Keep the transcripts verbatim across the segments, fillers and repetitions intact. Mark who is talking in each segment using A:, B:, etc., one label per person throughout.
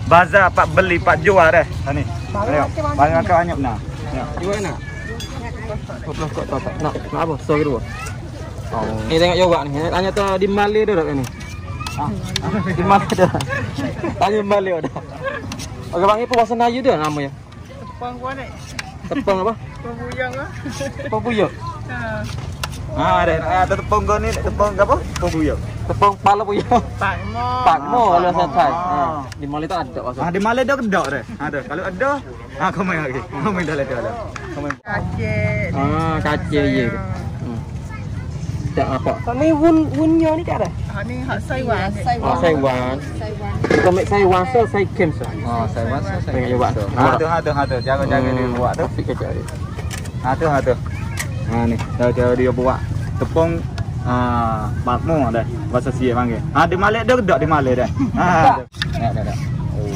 A: bazar pak beli pak jual deh. Ni. Barang kau banyak nah.
B: Jual nak? Kok kok tak nak nak apa? So gitu. Oh. Ni tengok juga ni. Tanya tu di Malay dah ni. Ah. Di Malay dah. Tanya Malay dah. Okey bang, apa bahasa Melayu dia namanya?
C: Tepang gua ni.
B: Tepang apa?
C: Tepang buyang ah.
B: Tepang buyang.
C: Ha.
A: Ah, ada ada tepung kau ni, tepung apa? Tepung buyung.
B: Tepang pala buyang.
C: Pak mo.
B: Pak mo kalau saya cai. Ha. Di Malay tu ada bahasa.
A: Ah, di Malay dah kedok deh. Ada. Kalau ada, ah kau main lagi. Kau main dah ada dah. Kau main.
C: Kacik.
B: Ah, kacik ye. Hmm. Tak apa. Kau ni wun wunnya ni tak ada.
C: Ha ni hak Saiwan.
B: Oh, Saiwan. Kau make Saiwan so saya kem so.
A: Oh, saya masuk.
B: Tengok juga tu.
A: Ada, ada, ada. Jangan-jangan dia buat tu.
B: Fikir cari.
A: Ada, ada. Ha ni, dah dah dia buat tepung ah makmu dah. Bahasa Sia panggil. Ha di Malay dah kedok di Malay dah. Ha. Dah dah dah. Oh.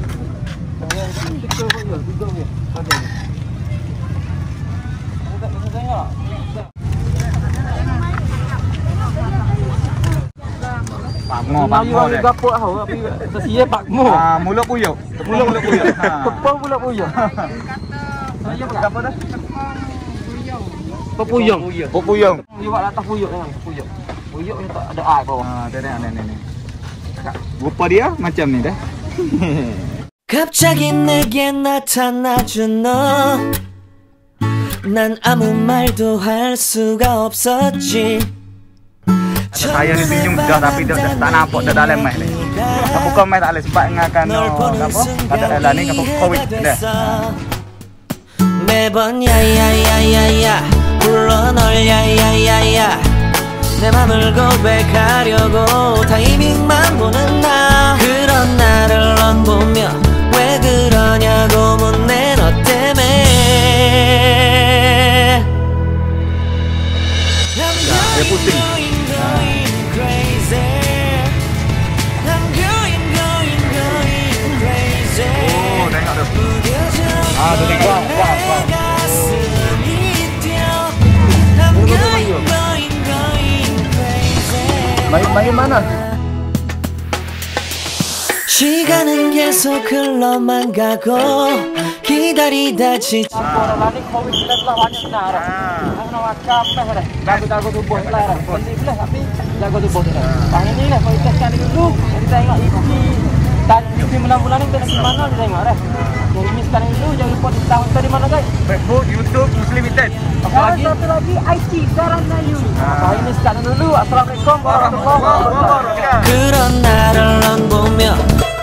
A: Pakmu, pakmu dah.
B: Gapo ah, tapi Sia pakmu.
A: Ah, mulut puyuk. Mulut mulut puyuk. Ha.
B: Tepung pula puyuk.
A: Saya apa dah?
B: Pepuyung.
A: Pepuyung.
B: Buat atas puyuk kan, puyuk. Puyuk ni tak ada air bawah.
A: Ah, dah dah ni ni. Rupa dia macam ni dah.
D: 갑자기 내게 나타나준 너 난 아무 말도 할 수가 없었지
A: Saya ni senyum dah tapi dah tak nampak dah dalam mic ni. Aku kau mic tak boleh sebab ngakan apa? Pada dalam ni aku covid dah.
D: 매번 야야야야야 불러 널 야야야야 내 맘을 고백하려고 타이밍만 보는 나 그런 나를 넌 보며 왜 그러냐고 묻네 너 때문에 I'm going, going, going crazy I'm going, going, going crazy
A: Oh, tengok tu. Ah, tu tengok. Wah, wah, wah.
B: Main-main mana?
D: 시간은 계속 흘러만 가고 기다리다 지쳐
B: Orang ni covid sembilan belas banyak benar. Aku nak macam apa dah. Jago jago tubuh lah. Penting belah tapi jago tubuh dah. Pang ini lah kau testkan dulu. Kita tengok isi dan isi bulan-bulan ni kita di mana kita tengok dah. Jadi ini sekarang dulu jangan lupa tahu kita di mana guys.
A: Facebook, YouTube, Muslim Limited.
B: Apa lagi? Satu lagi I T Sarang Melayu. Ah ini sekarang dulu. Assalamualaikum warahmatullahi wabarakatuh.
D: 그런 나를 넌 보며